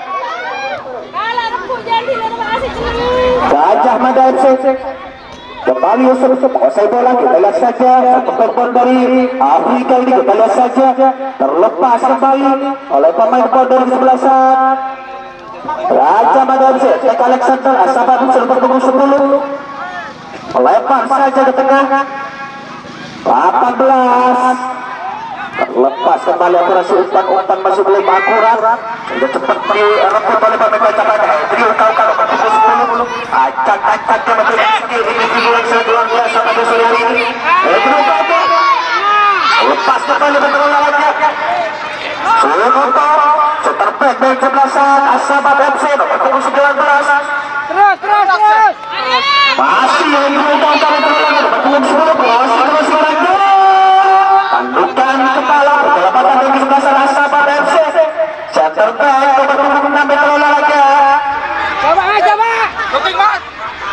Gajah Mada F C. Kembali Yusuf menguasai bola, kita lihat saja satu dari Afrika ini, kita lihat saja terlepas kembali oleh pemain gol dari sebelah sana. Raja Mada F C, Tek Alexander Asaba sudah bertemu sepuluh, melempar saja ke tengah. delapan belas terlepas kembali, akurasi umpan-umpan masih belum akurat, sudah cepat direbut oleh pemain Gajah Mada. Trio kau kalau bertemu sepuluh, acak-acak ke betul skill individu yang sangat luar biasa pada sore hari ini. Trio kau lepas kembali betul lawannya. Sunoto seterbaik dari sebelasan Asaba F C nomor punggung sembilan belas. Terus, terus, terus. Masih yang trio kau kalau bertemu punggung sepuluh, masih terus berlanjut. Tandukan kepala berkelapatan dari sebelasan Asaba F C. Center back nomor punggung enam betul lawannya. Coba, coba. Looking back.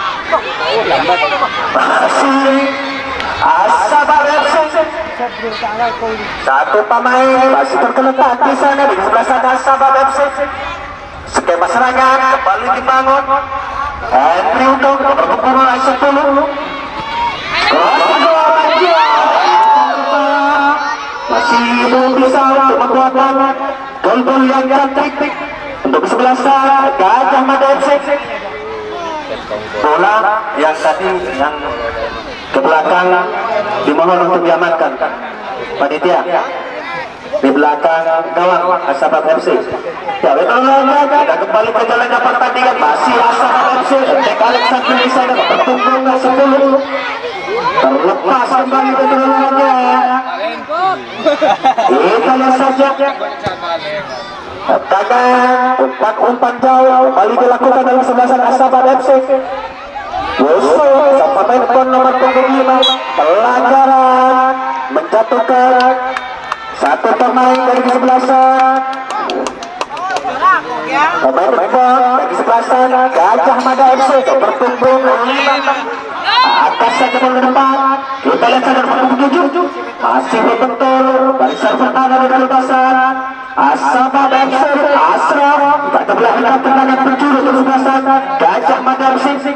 Masih Asaba F C. Satu pemain masih tergeletak di sana di sebelah sana Asaba F C. Skema serangan kembali dibangun. Andrew Dong berpukul sepuluh. Masih belum bisa untuk membuat gol-gol yang cantik untuk sebelah sana Gajah Mada F C. Bola yang tadi yang ke belakang dimohon untuk diamankan panitia di belakang gawang Asaba F C. Ya, betul kita kembali perjalanan pertandingan, masih Asaba F C. Tek Alexander di sana bertunggu sepuluh. Terlepas kembali perjalanannya. Kita lihat saja. Tangan umpan-umpan jauh kembali dilakukan dalam sebelah sana Asaba F C. Yusuf sang pemain pon nomor punggung lima, pelanggaran menjatuhkan satu pemain dari sebelah sana. Pemain pon dari sebelah sana Gajah Mada F C berpunggung lima. Atas saja bola depan. Kita lihat saja berpunggung tujuh. Masih betul barisan pertahanan dari lukasan Asaba F C. Asraf pada belakang tendangan penjuru dari sebelah sana Gajah Mada F C.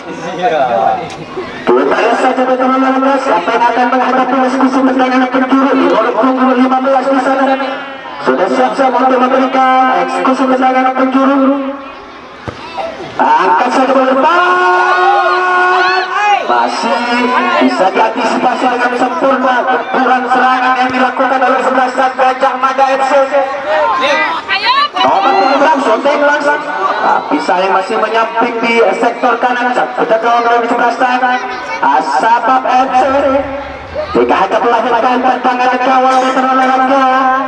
Kita lihat saja betul lima belas siapa yang akan menghadapi diskusi tendangan penjuru di nomor punggung lima belas di sana. Sudah siap-siap untuk memberikan eksekusi tendangan penjuru. Angkat saja bola depan. Masih bisa diantisipasi dengan sempurna gempuran serangan yang dilakukan oleh sebelah sana Gajah Mada F C. Nomor punggung shooting langsung, tapi saya masih menyamping di sektor kanan. Sudah gawang dari sebelah sana Asaba F C. Jika hanya melahirkan tendangan gawang di terlalu lama.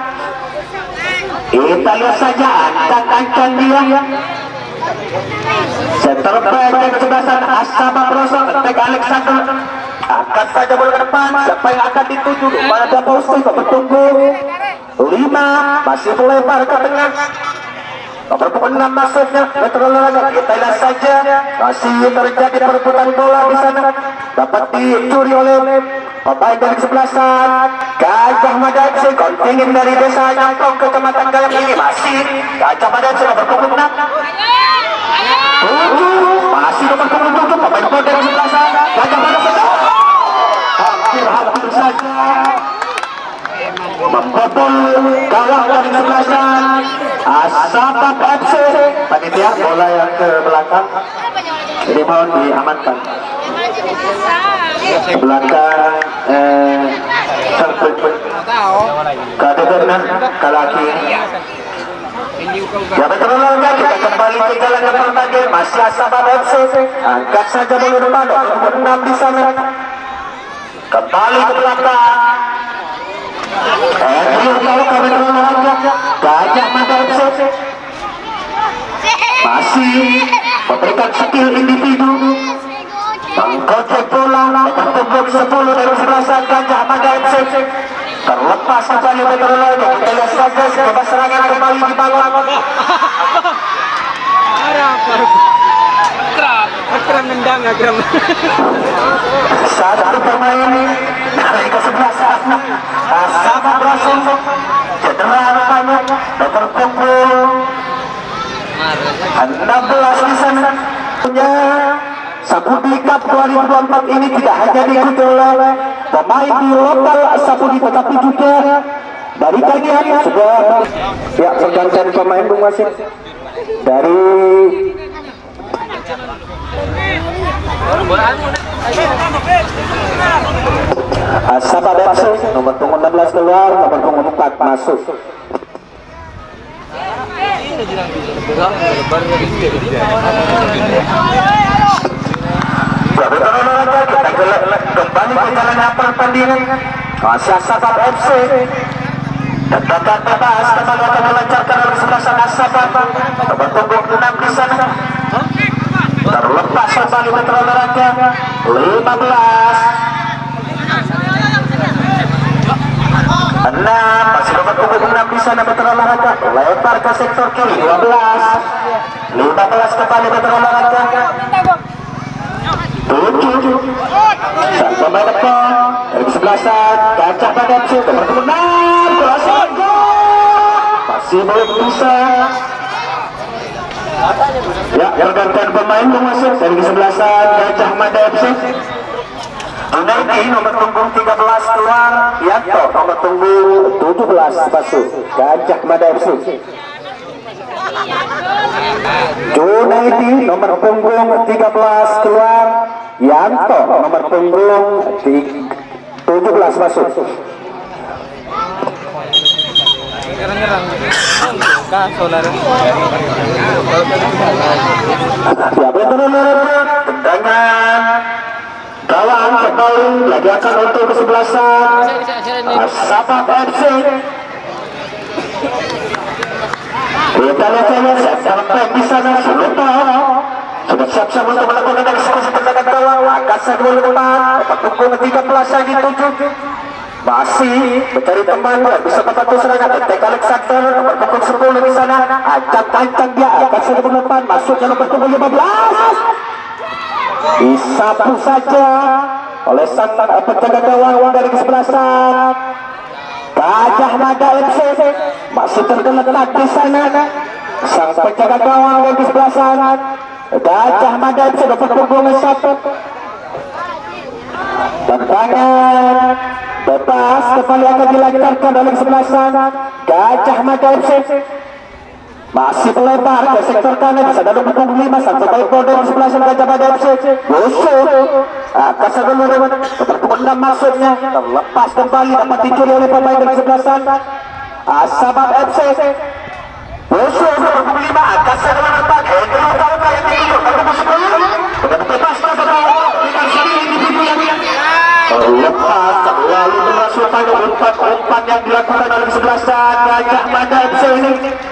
Kita lihat saja ancang-ancang dia. Center back dari sebelah sana Asaba Brosok, Tek Alexander. Angkat saja bola ke depan. Siapa yang akan dituju? Pada posisi bertunggu lima, masih melebar ke tengah. Nomor punggung enam masuknya betul lagi. Kita lihat saja masih terjadi perebutan bola di sana. Dapat dicuri oleh pemain dari sebelah sana Gajah Mada F C. Kontingen dari desa Nyangkong kecamatan Gayam ini masih Gajah Mada F C nomor punggung enam. Tujuh masih nomor punggung tujuh pemain dari sebelah sana Gajah Mada F C. Hampir-hampir saja membobol gawang dari sebelah sana Asaba F C. Panitia bola yang ke belakang ini mohon diamankan. Belakang eh kaderna kalaki. Ya betul lagi kita kembali ke jalan yang pertandingan, masih Asaba F C. Angkat saja bola depan nomor enam di sana. Kembali ke belakang. Gajah Mada F C masih memberikan skill individu mengkocek bola bertembok sepuluh dari sebelah sana Gajah Mada F C. Terlepas kembali meteorologi. Kita lihat saja skema serangan kembali dibangun. Kerap, kerap, kerap Tendang ya Gram. Satu pemain dari kesebelasan sama berhasil cedera rupanya nomor punggung enam belas di sana. Punya Sapudi Cup dua ribu dua puluh empat ini tidak hanya diikuti oleh pemain di lokal Sapudi tetapi juga dari Kanian sebuah ya pergantian pemain Bung Wasit dari Asaba F C nomor punggung enam belas keluar, nomor punggung empat masuk. Kita kembali ke jalan pertandingan. Masih Asaba F C tendangan bebas kembali akan melancarkan dari sebelah sana Asaba nomor punggung enam di sana. Terlepas kembali berolahraga lima belas enam masih nomor punggung enam di sana berolahraga lempar ke sektor kiri dua belas lima belas kembali berolahraga tujuh sang pemain depan dari sebelasan Gajah Mada F C nomor enam kelasan masih belum bisa. Ya, pergantian pemain masuk dari kesebelasan Gajah Mada F C. Unaidi nomor punggung tiga belas keluar, Yanto nomor punggung tujuh belas masuk Gajah Mada F C. Junaidi nomor punggung tiga belas keluar, Yanto nomor punggung tujuh belas masuk. Nyerang-nyerang kah saudara? Ya betul tendangan gawang kembali lagi akan untuk kesebelasan Asaba F C. Kita lihat saja sampai di sana sudah sudah siap-siap untuk melakukan eksekusi tendangan gawang. Akasa dua puluh empat punggung tiga belas lagi tujuh masih mencari teman bisa membantu serangan Tek Alexander nomor punggung sepuluh di sana ancang-ancang dia akan ke depan masuk ke nomor punggung lima belas disapu saja oleh sang penjaga gawang dari kesebelasan Gajah Mada F C masih tergeletak di sana sang penjaga gawang dari kesebelasan Gajah Mada F C nomor punggung satu. Tendangan bebas kembali akan dilancarkan oleh kesebelasan Gajah Mada F C masih melebar ke sektor kanan bisa dalam punggung lima satu baik produk kesebelasan Gajah Mada F C musuh akan sebelum punggung enam maksudnya terlepas kembali dapat dicuri oleh pemain dari kesebelasan Asaba F C musuh punggung lima akan sebelum depan Hendro Kauka yang tidur punggung sepuluh bebas dengan sendiri individu yang lepas lalu berhasil pada umpan-umpan yang dilakukan oleh kesebelasan Gajah Mada F C ini.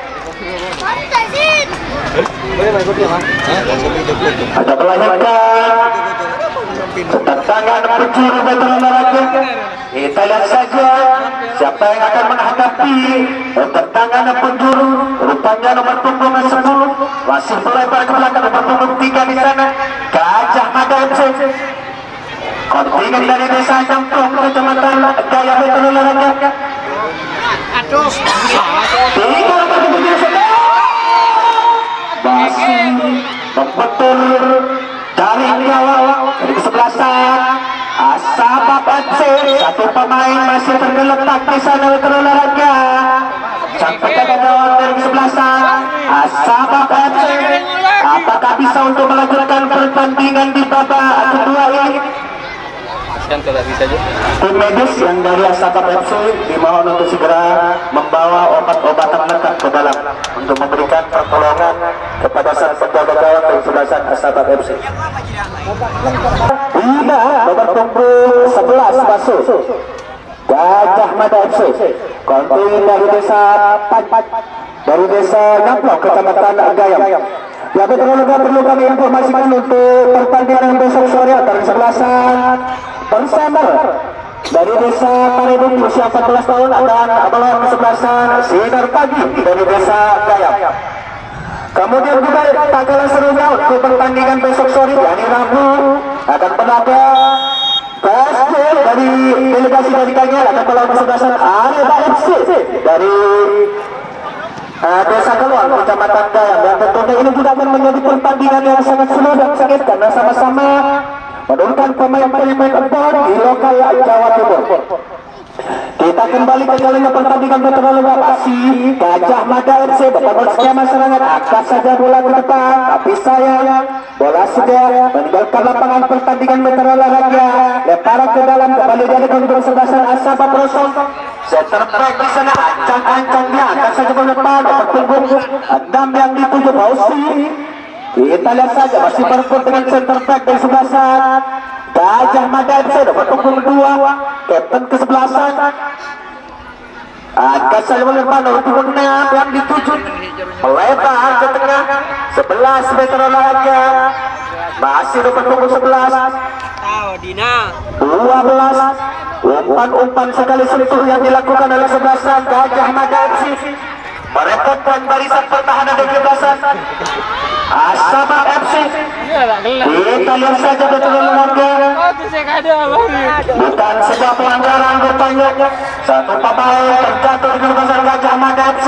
Ada melahirkan tendangan penjuru berolahraga. Kita lihat saja siapa yang akan menghadapi tendangan penjuru. Rupanya nomor punggung sepuluh masih melebar ke belakang nomor punggung tiga di sana Gajah Mada F C. Kontingen dari desa Camplong kecamatan Gaya berolahraga. Aduh, tiga nomor punggung masih membetul dari gawang dari kesebelasan Asaba F C. Satu pemain masih tergeletak di sana berolahraga. Sang penjaga gawang dari kesebelasan Asaba F C. Apakah bisa untuk melanjutkan pertandingan di babak kedua ini? Tim medis yang dari Asaba F C dimohon untuk segera membawa obat-obatan lengkap ke dalam untuk memberikan pertolongan kepada sang penjaga gawang dari kesebelasan Asaba F C. Lima nomor punggung sebelas masuk Gajah Mada F C. Kontingen dari desa Pat dari desa Ngamplong kecamatan Gayam. Ya betul-betul perlu kami informasikan untuk pertandingan besok sore antara kesebelasan Persemer dari desa Paredung usia empat belas tahun dan melawan kesebelasan Sinar Pagi dari desa Gayam. Kemudian juga tak kalah serunya untuk pertandingan besok sore yakni Rabu delegasi dari Kanyel akan melawan kesebelasan Arema F C dari uh, Desa Keluar, Kecamatan Gayam. Dan tentunya ini juga akan menjadi pertandingan yang sangat seru dan sengit karena sama-sama menurunkan pemain-pemain empon di lokal Jawa Timur. Kita kembali ke jalannya pertandingan Veteran Liga Pasir. Gajah Mada F C berbangun skema serangan, angkat saja bola ke depan, tapi sayang bola sudah meninggalkan lapangan pertandingan Veteran Olahraga. Lemparan ke dalam, kembali dari kontrol sebelasan Asaba Prosong. Center back di sana ancang-ancang dia, angkat saja bola depan, bertunggung enam yang dituju Bausi. Kita lihat saja masih berpun dengan center back dari sebelasan Gajah Mada F C dapat punggung dua, kapten kesebelasan. Angkat saja bola depan, punggung enam yang dituju melebar ke tengah. Sebelas Veteran Olahraga masih dapat punggung sebelas. Dua belas umpan-umpan sekali sentuh yang dilakukan oleh sebelasan Gajah Mada F C merepotkan barisan pertahanan dari sebelasan Asaba F C. Kita lihat saja Veteran Olahraga bukan sebuah pelanggaran rupanya. Satu pemain terjatuh di sebelasan Gajah Mada F C.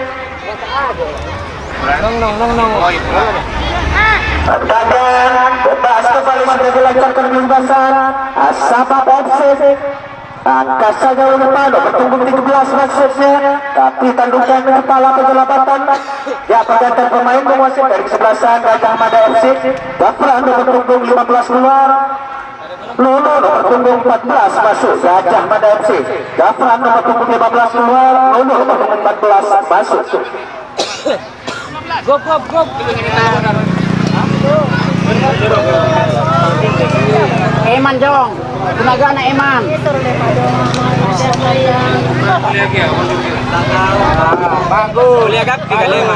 Nong nong nong nong. Tendangan bebas kembali sudah dilancarkan di sebelasan Asaba F C. Angkat saja oleh depan, bertunggung tiga belas maksudnya, tapi tandukan kepala penyelamatan. Ya, pergantian pemain menguasai dari kesebelasan Gajah Mada F C. Gafran bertunggung lima belas keluar, Lolo bertunggung empat belas masuk Gajah Mada F C. Gafran bertunggung lima belas keluar, Lolo bertunggung empat belas masuk. Gop gop gop. Eman Jong, tenaga anak Eman. Bagus. Lihat kan tiga lima.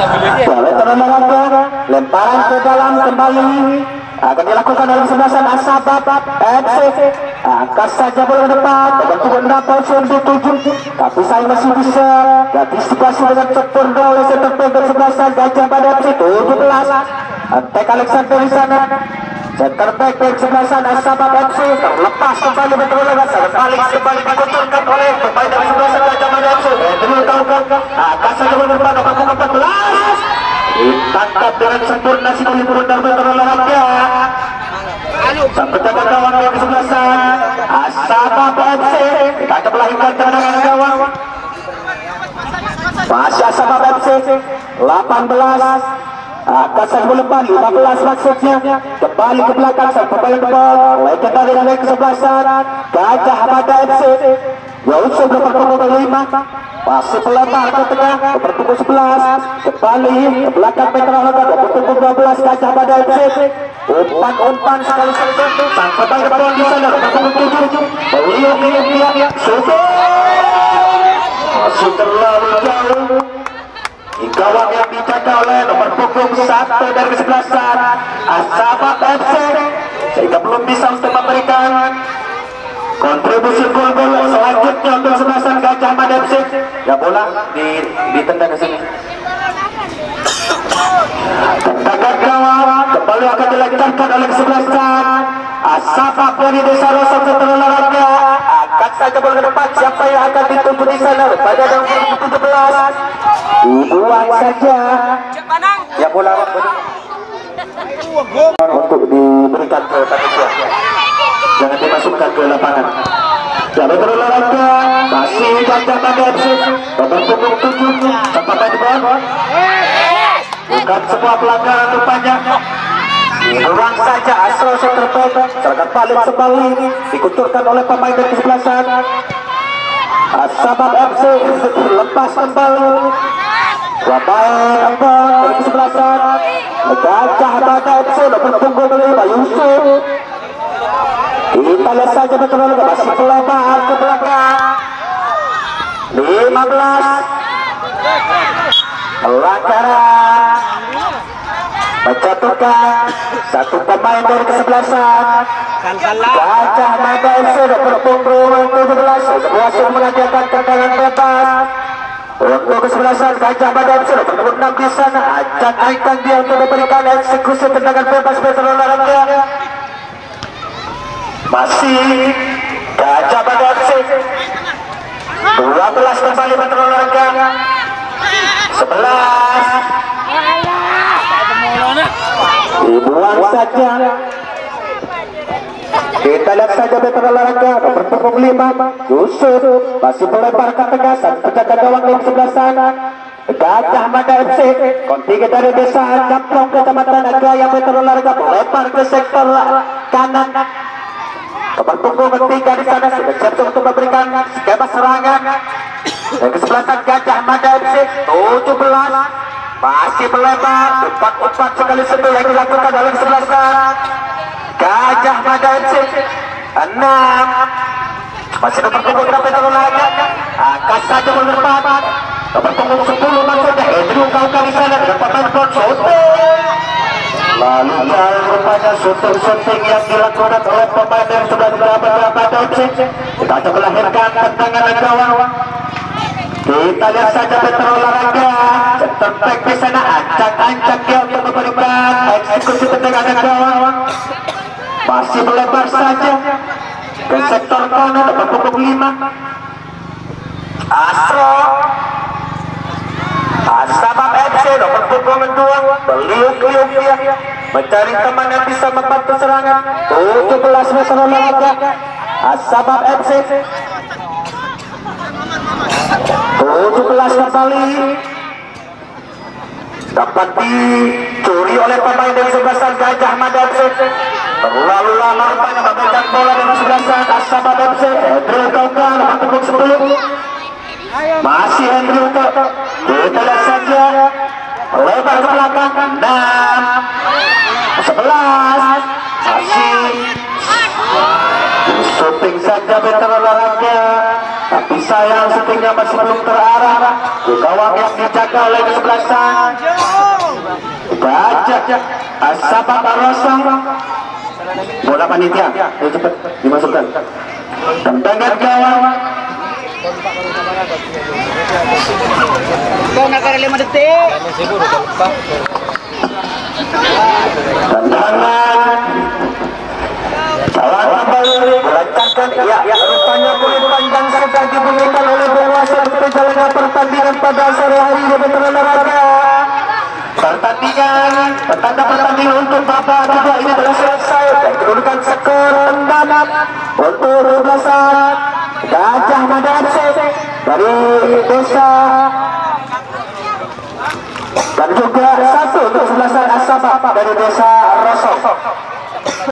Lemparan ke dalam kembali akan dilakukan dalam sebelasan Asaba F C. Angkat saja bola depan, kebentukan dapat tujuh, tapi saya masih bisa antisipasi dengan sempurna oleh center back sebelasan Gajah Mada F C tujuh belas. Antek Alexander di sana. Center back dari sebelasan Asaba F C terlepas kembali Veteran Olahraga, balik kembali dikucurkan oleh pemain dari sebelasan Gajah Mada F C. Dulu tahu kan, angkat saja bola depan, nomor empat belas. Ditangkap dengan sempurna si turun dari Veteran Olahraga. Sampai jaga gawang dari sebelasan Asaba F C. Kita melahirkan tendangan gawang. Masih Asaba F C delapan belas. Angkat saja bola depan lima belas maksudnya. Kembali ke belakang sang pemain bola. Lekat dari dari kesebelasan Gajah Mada F C. Yusuf berpunggung kelima, masih melebar ke tengah, berpunggung sebelas, kembali ke belakang Veteran Olahraga, berpunggung dua belas Gajah Mada F C. Umpan-umpan sekali sentuh, sang pemain bola di sana, berpunggung tujuh, beliau dia sudah masih terlalu jauh. Gawang yang dijaga oleh nomor punggung satu dari kesebelasan Asaba F C, sehingga belum bisa untuk memberikan kontribusi gol-gol selanjutnya untuk kesebelasan Gajah Mada F C. Ya, bola di ditendang ke sini. Tendangan gawang kembali akan dilancarkan oleh kesebelasan Asaba dari Desa Rosa Veteran Olahraga. Angkat saja bola ke depan, siapa yang akan dituju di sana pada nomor tujuh belas. Dibuang saja. Ya, bola untuk diberikan ke panitia, jangan dimasukkan ke lapangan. Jalan berolahraga masih Gajah Mada F C nomor punggung tujuh tanpa main bola. Bukan sebuah pelanggaran rupanya. Dibuang saja asal center back, serangan balik kembali dikucurkan oleh pemain dari kesebelasan Asaba F C. Lepas kembali pemain apa dari kesebelasan Gajah Mada F C nomor punggung lima Yusuf. Kita lihat saja Veteran Olahraga masih melebar ke belakang. lima belas pelanggaran, menjatuhkan satu pemain dari kesebelasan Gajah Mada F C nomor punggung tujuh belas berhasil mengajarkan tendangan bebas untuk kesebelasan Gajah Mada F C nomor punggung enam di sana. Ajak-ajak dia untuk memberikan eksekusi tendangan bebas Veteran Olahraga. Masih Gajah Mada F C dua belas kembali berolahraga. sebelas dibuang saja. Kita lihat saja veteran olahraga nomor punggung lima Yusuf masih melebar ke tengah sang penjaga gawang di sebelah sana. Gajah Mada F C kontingen dari desa Camplong kecamatan Agaya veteran olahraga melebar ke sektor kanan. Nomor punggung ketiga di sana sudah siap untuk memberikan skema serangan. Dan kesebelasan Gajah Mada F C tujuh belas masih melebar empat empat sekali sentuh yang dilakukan oleh sebelah sana. Gajah Mada F C enam masih nomor punggung berapa itu olahraga angkat saja menerpat nomor punggung sepuluh maksudnya Andrew Kauka di sana dengan pemain shooting. Lalu jauh rupanya shooting-shooting yang dilakukan oleh pemain yang sudah berapa Mada F C. Kita coba lahirkan tendangan gawang. Kita lihat saja veteran olahraga center back di sana ancang-ancang dia untuk memberikan eksekusi tendangan gawang. Masih melebar saja ke sektor kanan nomor punggung lima Astro Asabab F C nomor punggung dua beliuk-liuk dia mencari teman yang bisa membantu serangan. Tujuh belas veteran olahraga Asabab F C tujuh belas kembali dapat dicuri oleh pemain dari sebelah sana Gajah Mada F C. Terlalu lama rupanya memberikan bola dari sebelah sana Asabab F C. Andrew Kauka nomor punggung sepuluh masih Andrew Kauka. Kita lihat saja lebar ke belakang enam sebelas masih shooting saja veteran olahraga, tapi sayang shootingnya masih belum terarah ke gawang yang dijaga oleh di sebelah sana Gajah Asabab Rosong. Bola panitia ayo cepat dimasukkan tendangan gawang. Kau nak kira lima detik. Tendangan Salah kembali melancarkan ya, ya rupanya kulit panjang sudah dibunyikan oleh penguasa perjalanan pertandingan pada sore hari ini veteran olahraga. Pertandingan pertanda pertandingan untuk babak kedua ini telah selesai dan kedudukan skor tendangan untuk berbelasan Gajah Mada F C dari desa dan juga satu untuk sebelasan Asabab dari desa Rosong.